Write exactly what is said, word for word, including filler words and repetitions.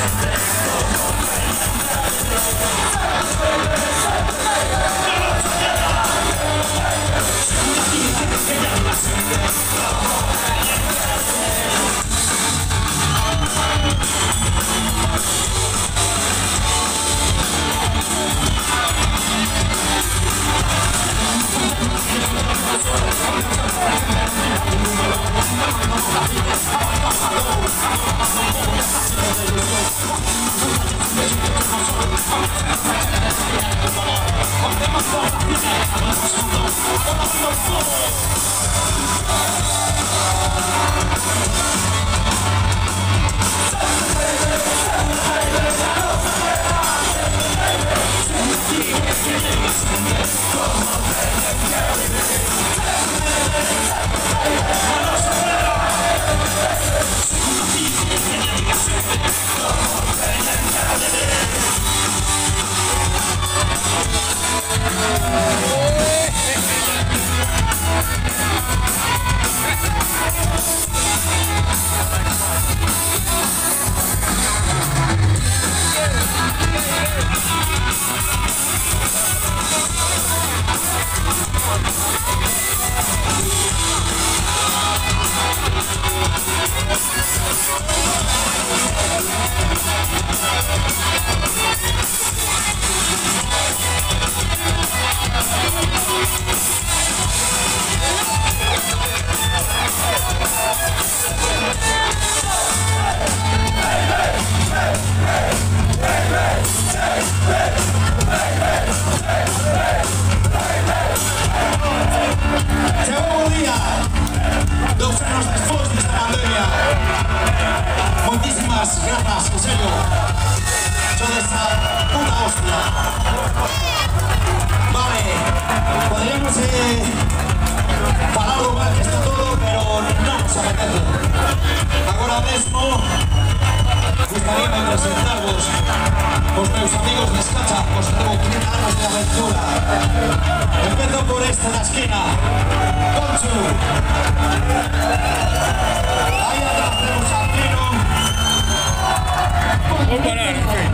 Gracias, en serio. Son esa puta hostia. Vale, podríamos eh, falar do mal que está todo, pero non nos apetece. Agora mesmo gustaría presentarvos os meus amigos de Escacha, os que tengo trinta anos de aventura. Empezo por este da esquina, Conchu. Aí atrás tenemos a Pino. Vamos parar,